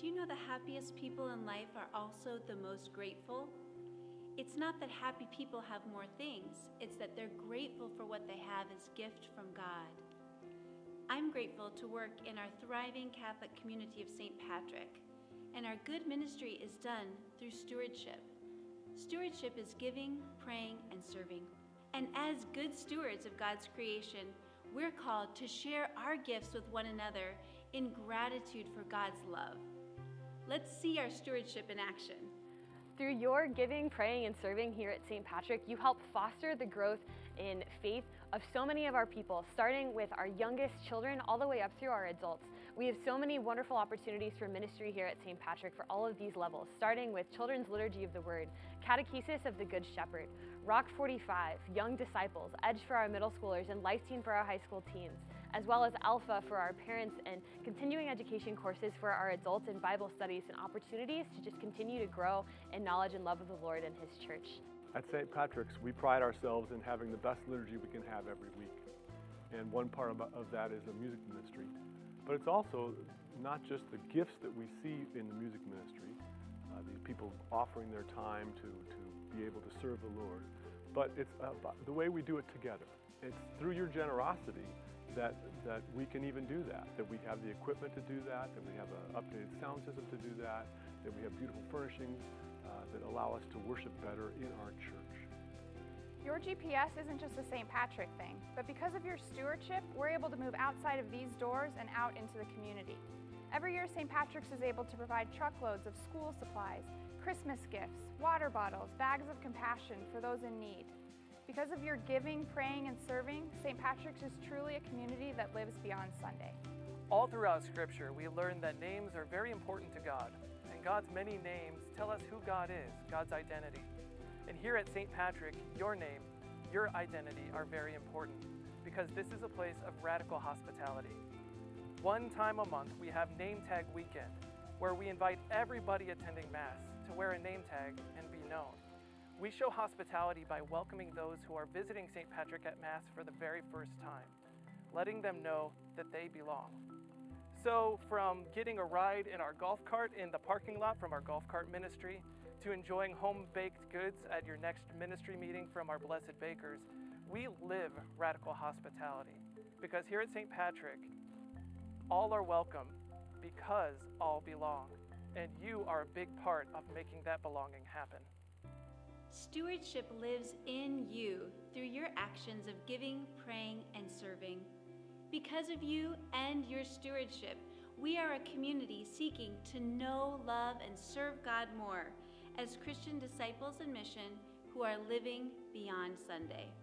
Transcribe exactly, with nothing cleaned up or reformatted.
Do you know the happiest people in life are also the most grateful? It's not that happy people have more things, it's that they're grateful for what they have as gift from God. I'm grateful to work in our thriving Catholic community of Saint Patrick, and our good ministry is done through stewardship. Stewardship is giving, praying, and serving. And as good stewards of God's creation, we're called to share our gifts with one another in gratitude for God's love. Let's see our stewardship in action. Through your giving, praying, and serving here at Saint Patrick, you help foster the growth in faith of so many of our people, starting with our youngest children all the way up through our adults. We have so many wonderful opportunities for ministry here at Saint Patrick for all of these levels, starting with Children's Liturgy of the Word, Catechesis of the Good Shepherd, Rock forty-five, Young Disciples, Edge for our middle schoolers, and Life Teen for our high school teens, as well as Alpha for our parents and continuing education courses for our adults and Bible studies and opportunities to just continue to grow in knowledge and love of the Lord and His church. At Saint Patrick's, we pride ourselves in having the best liturgy we can have every week. And one part of that is the music ministry. But it's also not just the gifts that we see in the music ministry, uh, these people offering their time to, to be able to serve the Lord, but it's about the way we do it together. It's through your generosity that, that we can even do that, that we have the equipment to do that, that we have an updated sound system to do that, that we have beautiful furnishings uh, that allow us to worship better in our church. Your G P S isn't just a Saint Patrick thing, but because of your stewardship, we're able to move outside of these doors and out into the community. Every year, Saint Patrick's is able to provide truckloads of school supplies, Christmas gifts, water bottles, bags of compassion for those in need. Because of your giving, praying, and serving, Saint Patrick's is truly a community that lives beyond Sunday. All throughout Scripture, we learn that names are very important to God, and God's many names tell us who God is, God's identity. And here at Saint Patrick, your name, your identity are very important, because this is a place of radical hospitality. One time a month, we have Name Tag Weekend, where we invite everybody attending Mass to wear a name tag and be known. We show hospitality by welcoming those who are visiting Saint Patrick at Mass for the very first time, letting them know that they belong. So from getting a ride in our golf cart in the parking lot from our golf cart ministry, to enjoying home-baked goods at your next ministry meeting from our blessed bakers, we live radical hospitality. Because here at Saint Patrick, all are welcome because all belong. And you are a big part of making that belonging happen. Stewardship lives in you through your actions of giving, praying, and serving. Because of you and your stewardship, we are a community seeking to know, love, and serve God more as Christian disciples in mission who are living beyond Sunday.